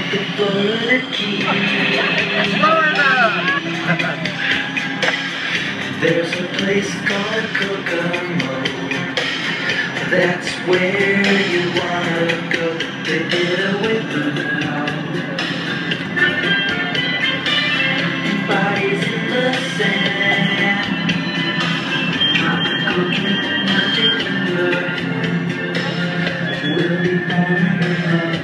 looking for the key. Florida! There's a place called Kokomo. That's where you wanna go to get away from the home. Bodies in the sand, cooking nothing in your hand. We'll be born alone.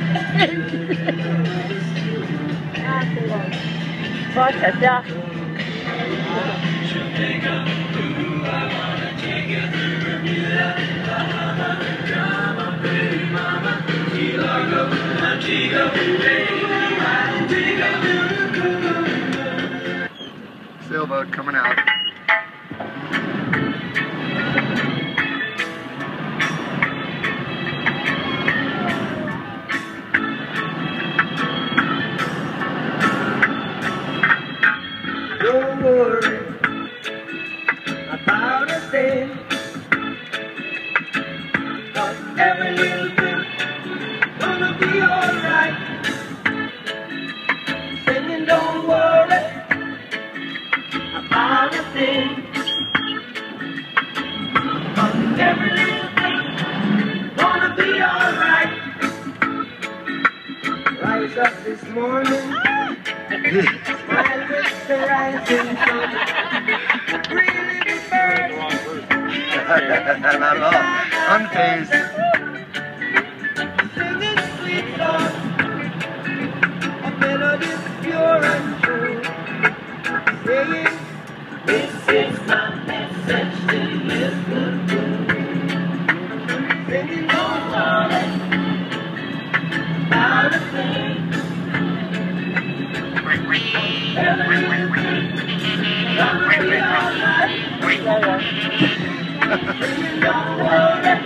Sailboat coming out. Don't worry about a thing. Every little thing gonna be alright. Singing, don't worry about a thing. Every little thing gonna be alright. Rise up this morning, smile with the rising sun. Really be bird. Not at all. Unfazed. Singing sweet songs, a melody pure and true. Saying, this is my message to listen to. Singing, don't worry about a thing. Every little thing gonna be alright. Singing, don't worry.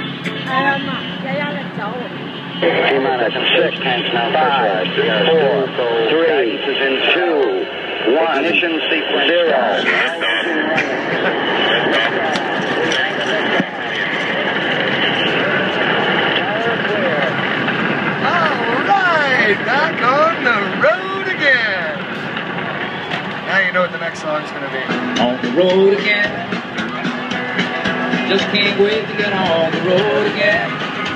T-minus 6, 5, 4, 3, is in 2, 1, ignition sequence 0. Alright, back on the road again. Now you know what the next song's gonna be. On the road again. Just can't wait to get on the road again.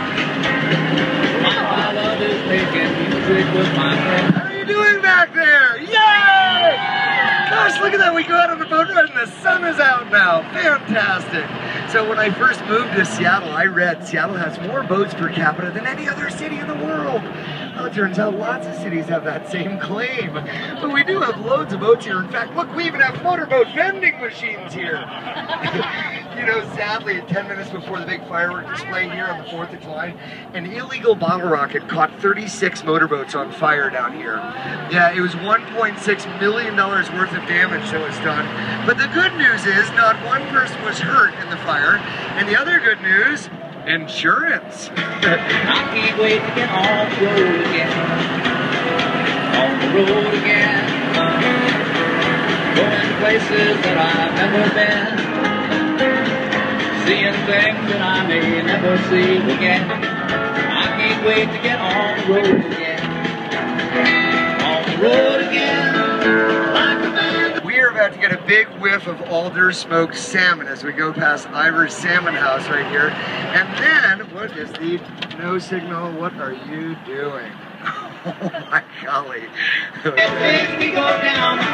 All I love is making music with my friends. How are you doing back there? Yay! Gosh, look at that. We go out on the boat ride and the sun is out now. Fantastic. So when I first moved to Seattle, I read Seattle has more boats per capita than any other city in the world. Well, it turns out lots of cities have that same claim. But we do have loads of boats here. In fact, look, we even have motorboat vending machines here. You know, sadly, 10 minutes before the big firework display here on the 4th of July, an illegal bottle rocket caught 36 motorboats on fire down here. Yeah, it was $1.6 million worth of damage that was done. But the good news is not one person was hurt in the fire. And the other good news, insurance. I can't wait to get on the road again. On the road again. Going to places that I've never been. Seeing things that I may never see again. I can't wait to get on the road again. On the road again. Like a man. We are about to get a big whiff of Alder smoked salmon as we go past Ivor's Salmon House right here. And then, what is the no signal? What are you doing? Oh my golly. As we go down